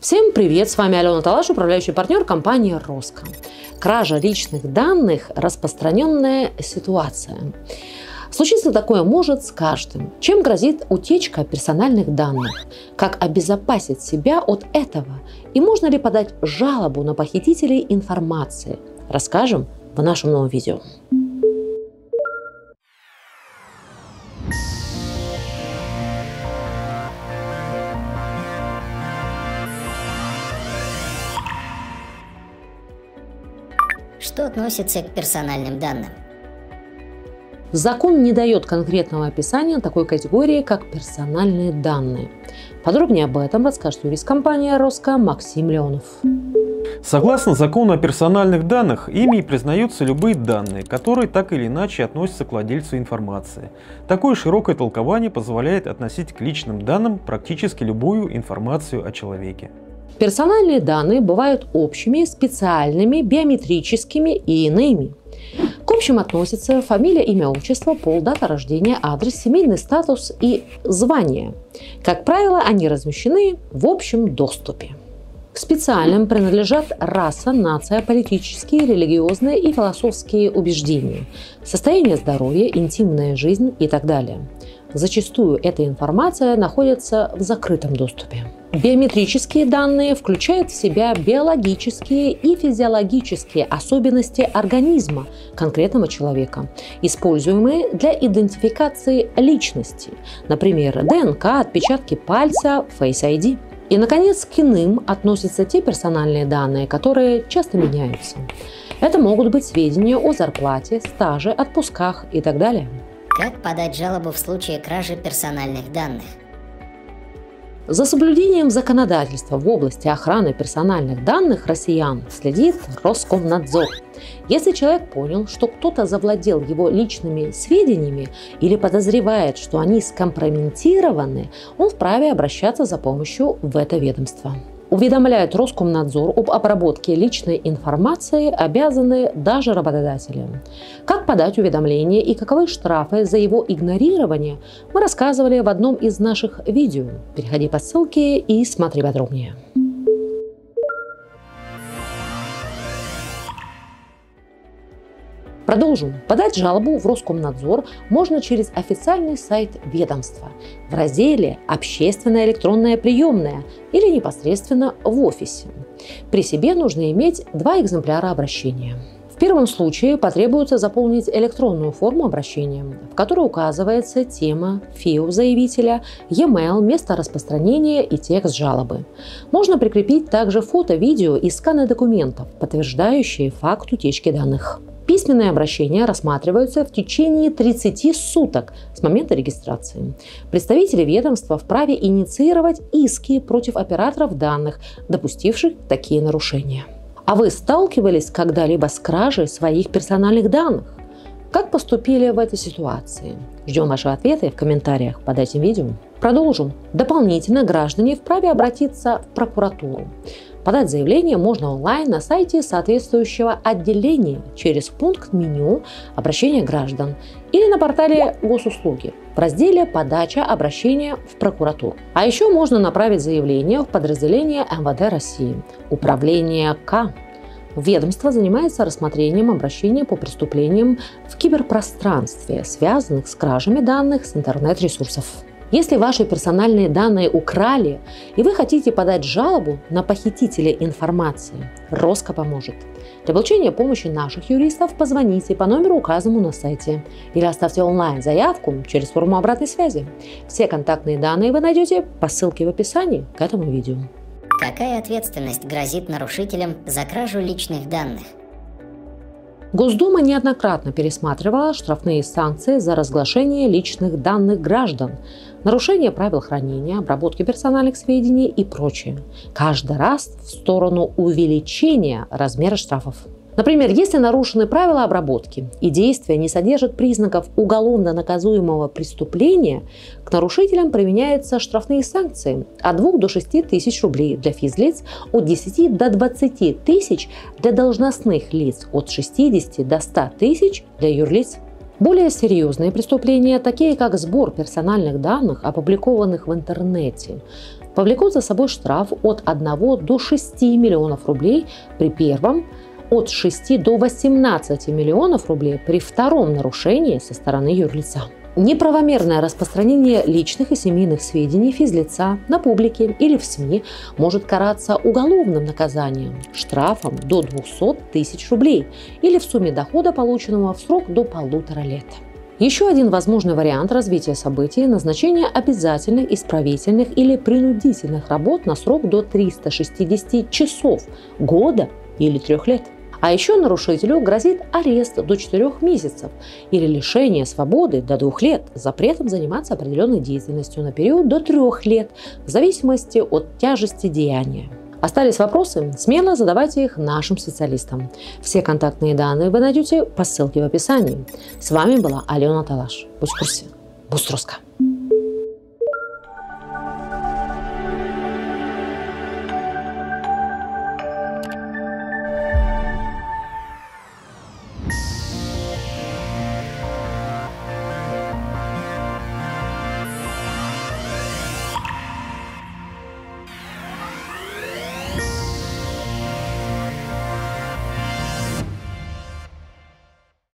Всем привет! С вами Алена Талаш, управляющий партнер компании Роском. Кража личных данных – распространенная ситуация. Случиться такое может с каждым. Чем грозит утечка персональных данных? Как обезопасить себя от этого? И можно ли подать жалобу на похитителей информации? Расскажем в нашем новом видео. Что относится к персональным данным? Закон не дает конкретного описания такой категории, как персональные данные. Подробнее об этом расскажет юрист компании Роском Максим Леонов. Согласно закону о персональных данных, ими признаются любые данные, которые так или иначе относятся к владельцу информации. Такое широкое толкование позволяет относить к личным данным практически любую информацию о человеке. Персональные данные бывают общими, специальными, биометрическими и иными. К общим относятся фамилия, имя, отчество, пол, дата рождения, адрес, семейный статус и звание. Как правило, они размещены в общем доступе. К специальным принадлежат раса, нация, политические, религиозные и философские убеждения, состояние здоровья, интимная жизнь и так далее. Зачастую эта информация находится в закрытом доступе. Биометрические данные включают в себя биологические и физиологические особенности организма конкретного человека, используемые для идентификации личности, например, ДНК, отпечатки пальца, Face ID. И, наконец, к иным относятся те персональные данные, которые часто меняются. Это могут быть сведения о зарплате, стаже, отпусках и так далее. Как подать жалобу в случае кражи персональных данных? За соблюдением законодательства в области охраны персональных данных россиян следит Роскомнадзор. Если человек понял, что кто-то завладел его личными сведениями или подозревает, что они скомпрометированы, он вправе обращаться за помощью в это ведомство. Уведомляет Роскомнадзор об обработке личной информации обязаны даже работодатели. Как подать уведомление и каковы штрафы за его игнорирование, мы рассказывали в одном из наших видео. Переходи по ссылке и смотри подробнее. Продолжим. Подать жалобу в Роскомнадзор можно через официальный сайт ведомства в разделе «Общественная электронная приемная» или непосредственно в офисе. При себе нужно иметь 2 экземпляра обращения. В первом случае потребуется заполнить электронную форму обращения, в которой указывается тема, ФИО заявителя, e-mail, место распространения и текст жалобы. Можно прикрепить также фото, видео и сканы документов, подтверждающие факт утечки данных. Письменные обращения рассматриваются в течение 30 суток с момента регистрации. Представители ведомства вправе инициировать иски против операторов данных, допустивших такие нарушения. А вы сталкивались когда-либо с кражей своих персональных данных? Как поступили в этой ситуации? Ждем ваши ответы в комментариях под этим видео. Продолжим. Дополнительно граждане вправе обратиться в прокуратуру. Подать заявление можно онлайн на сайте соответствующего отделения через пункт меню «Обращение граждан» или на портале Госуслуги в разделе «Подача обращения в прокуратуру». А еще можно направить заявление в подразделение МВД России, Управление К. Ведомство занимается рассмотрением обращений по преступлениям в киберпространстве, связанных с кражами данных с интернет-ресурсов. Если ваши персональные данные украли и вы хотите подать жалобу на похитителя информации, Роско поможет. Для получения помощи наших юристов позвоните по номеру, указанному на сайте, или оставьте онлайн-заявку через форму обратной связи. Все контактные данные вы найдете по ссылке в описании к этому видео. Какая ответственность грозит нарушителям за кражу личных данных? Госдума неоднократно пересматривала штрафные санкции за разглашение личных данных граждан, нарушение правил хранения, обработки персональных сведений и прочее. Каждый раз в сторону увеличения размера штрафов. Например, если нарушены правила обработки и действия не содержат признаков уголовно наказуемого преступления, к нарушителям применяются штрафные санкции от 2 до 6 тысяч рублей для физлиц, от 10 до 20 тысяч для должностных лиц, от 60 до 100 тысяч для юрлиц. Более серьезные преступления, такие как сбор персональных данных, опубликованных в интернете, повлекут за собой штраф от 1 до 6 миллионов рублей при первом, от 6 до 18 миллионов рублей при втором нарушении со стороны юрлица. Неправомерное распространение личных и семейных сведений физлица на публике или в СМИ может караться уголовным наказанием, штрафом до 200 тысяч рублей или в сумме дохода, полученного в срок до 1,5 лет. Еще один возможный вариант развития событий – назначение обязательных, исправительных или принудительных работ на срок до 360 часов, года или 3 лет. А еще нарушителю грозит арест до 4 месяцев или лишение свободы до 2 лет с запретом заниматься определенной деятельностью на период до 3 лет в зависимости от тяжести деяния. Остались вопросы? Смело задавайте их нашим специалистам. Все контактные данные вы найдете по ссылке в описании. С вами была Алена Талаш. Будь в курсе. Будь жестко.